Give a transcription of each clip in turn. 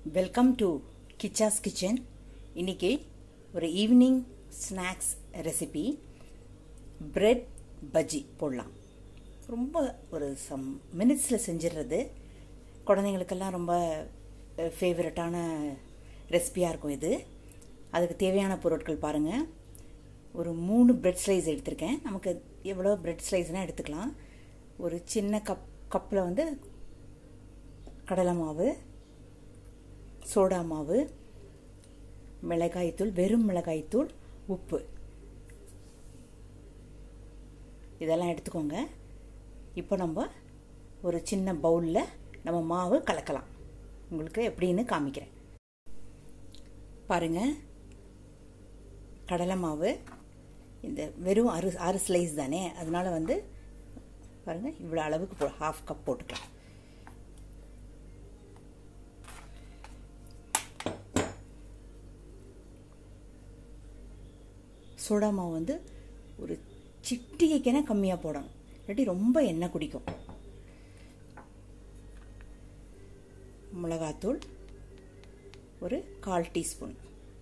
Welcome to கிச்சாஸ் kitchen. இன்றைக்கி ஒரு evening snacks recipe bread bajji போடலாம். ரொம்ப ஒரு சம் மினிட்ஸில் செஞ்சிடுறது. குழந்தைங்களுக்கெல்லாம் ரொம்ப ஃபேவரட்டான ரெசிபியாக இருக்கும் இது. அதுக்கு தேவையான பொருட்கள் பாருங்கள். ஒரு 3 பிரெட் ஸ்லைஸ் எடுத்திருக்கேன். நமக்கு எவ்வளோ பிரெட் ஸ்லைஸ்னால் எடுத்துக்கலாம். ஒரு சின்ன கப்பில் வந்து கடலை மாவு, சோடா மாவு, மிளகாய்த்தூள், வெறும் மிளகாய்த்தூள், உப்பு, இதெல்லாம் எடுத்துக்கோங்க. இப்போ நம்ம ஒரு சின்ன பவுலில் நம்ம மாவு கலக்கலாம். உங்களுக்கு எப்படின்னு காமிக்கிறேன் பாருங்கள். கடலை மாவு இந்த வெறும் 6 ஸ்லைஸ் தானே, அதனால் வந்து பாருங்கள் இவ்வளோ அளவுக்கு 1/2 கப் போட்டுக்கலாம். சோடா மாவு வந்து ஒரு சிட்டிகைக்கென கம்மியாக போடணும், இல்லாட்டி ரொம்ப எண்ணெய் குடிக்கும். மிளகாத்தூள் ஒரு 1/4 டீஸ்பூன்,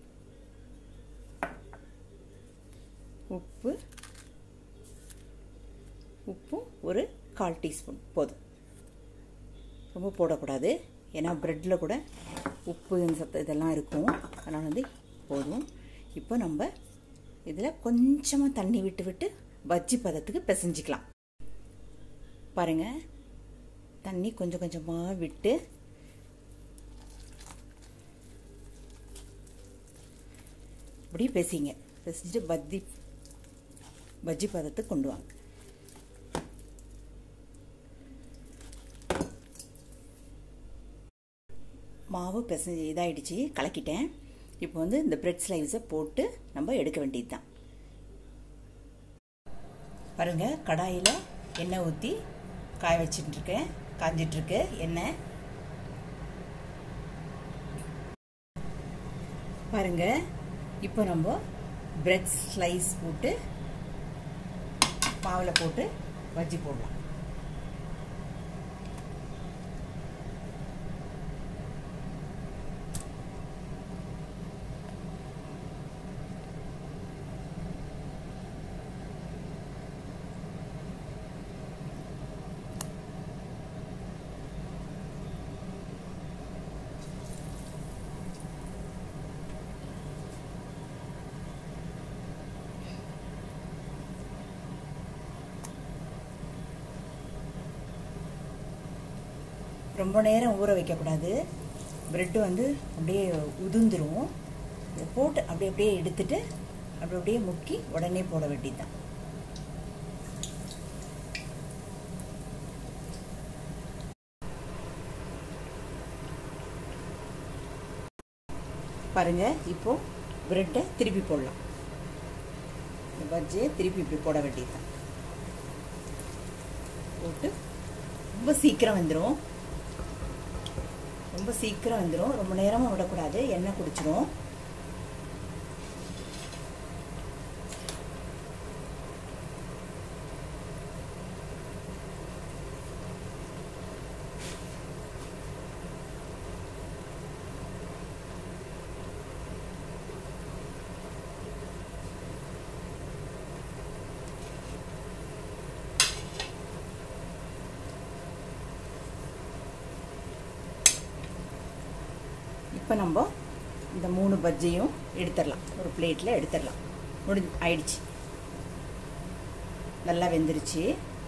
உப்பும் ஒரு 1/4 டீஸ்பூன் போதும். ரொம்ப போடக்கூடாது, ஏன்னா ப்ரெட்டில் கூட உப்பு சத்து இதெல்லாம் இருக்கும், அதனால் வந்து போதும். இப்போ நம்ம இதில் கொஞ்சமாக தண்ணி விட்டு பஜ்ஜி பதத்துக்கு பிசைஞ்சிக்கலாம். பாருங்கள், தண்ணி கொஞ்சம் கொஞ்சமாக விட்டு இப்படி பிசைஞ்சிட்டு பஜ்ஜி பதத்துக்கு கொண்டு வாங்க. மாவு பிசைஞ்சு இதாகிடுச்சு, கலக்கிட்டேன். இப்போ வந்து இந்த பிரெட் ஸ்லைஸை போட்டு நம்ம எடுக்க வேண்டியது தான். பாருங்கள், கடாயில் எண்ணெய் ஊற்றி காய வச்சுட்டுருக்கேன். காஞ்சிட்ருக்கு எண்ணெய். பாருங்கள், இப்போ நம்ம பிரெட் ஸ்லைஸ் போட்டு மாவில் போட்டு பஜ்ஜி போடலாம். ரொம்ப நேரம் ஊற வைக்கக்கூடாது. ப்ரெட்டு வந்து அப்படியே உதிர்ந்துடும். இதை போட்டு அப்படியே எடுத்துட்டு அப்படியே முக்கி உடனே போட வேண்டியதுதான். பாருங்க, இப்போ ப்ரெட்டை திருப்பி போடலாம். இந்த பஜ்ஜியை திருப்பி இப்படி போட வேண்டியதுதான். போட்டு ரொம்ப சீக்கிரம் வந்துடும். ரொம்ப நேரமாக விடக்கூடாது, எண்ணெய் குடிச்சிடும். இப்போ நம்ம இந்த 3 பஜ்ஜியும் எடுத்துடலாம், ஒரு பிளேட்டில் எடுத்துடலாம். ஆயிடுச்சு, நல்லா வெந்துருச்சு.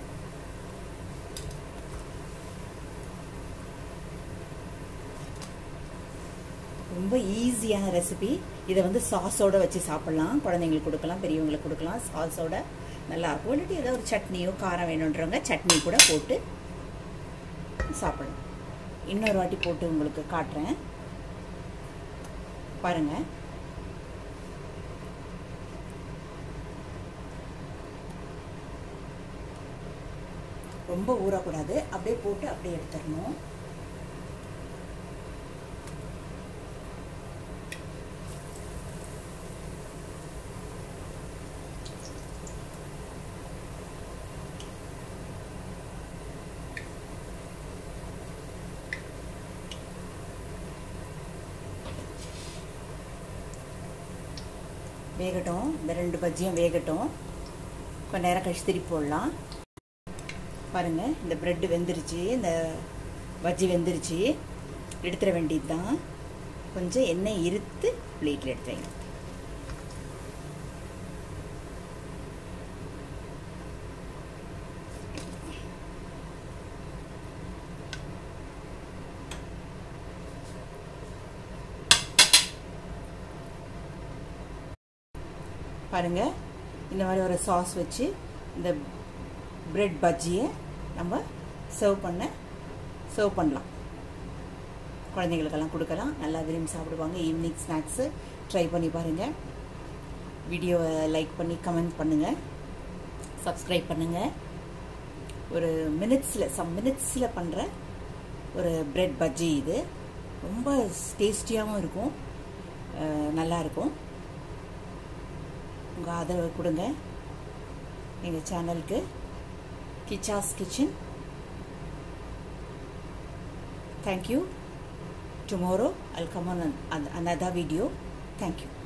ரொம்ப ஈஸியான ரெசிபி. இதை வந்து சாஸோட வச்சு சாப்பிட்லாம். குழந்தைங்களுக்கு கொடுக்கலாம், பெரியவங்களுக்கு கொடுக்கலாம். சாஸோட நல்லாயிருக்கும். இல்லாட்டி ஏதாவது ஒரு சட்னியோ காரம் வேணுன்றவங்க சட்னி கூட போட்டு சாப்பிடலாம். இன்னொரு வாட்டி போட்டு உங்களுக்கு காட்டுறேன் பாருங்க. ரொம்ப ஊறக்கூடாது, அப்படியே போட்டு அப்படியே எடுத்துடணும். வேகட்டும். இந்த 2 பஜ்ஜியும் வேகட்டும். கொஞ்ச நேரம் கழிச்சு திருப்பி போடலாம். பாருங்கள், இந்த ப்ரெட்டு வெந்துருச்சு, இந்த பஜ்ஜி வெந்துருச்சு. எடுத்துட வேண்டியது தான். கொஞ்சம் எண்ணெய் இருத்து பிளேட்டில் எடுத்து வைங்க. பாருங்கள், இந்த மாதிரி ஒரு சாஸ் வச்சு இந்த பிரெட் பஜ்ஜியை நம்ம சர்வ் பண்ணலாம். குழந்தைங்களுக்கெல்லாம் கொடுக்கலாம், நல்லா விரும்பி சாப்பிடுவாங்க. ஈவினிங் ஸ்நாக்ஸு ட்ரை பண்ணி பாருங்கள். வீடியோவை லைக் பண்ணி கமெண்ட் பண்ணுங்கள், சப்ஸ்கிரைப் பண்ணுங்கள். ஒரு மினிட்ஸில் பண்ணுற ஒரு பிரெட் பஜ்ஜி இது. ரொம்ப டேஸ்டியாகவும் இருக்கும், நல்லாயிருக்கும். உங்கள் ஆதரவு கொடுங்க எங்கள் சேனலுக்கு. Kicha's kitchen. Thank you. Tomorrow I'll come on another video. Thank you.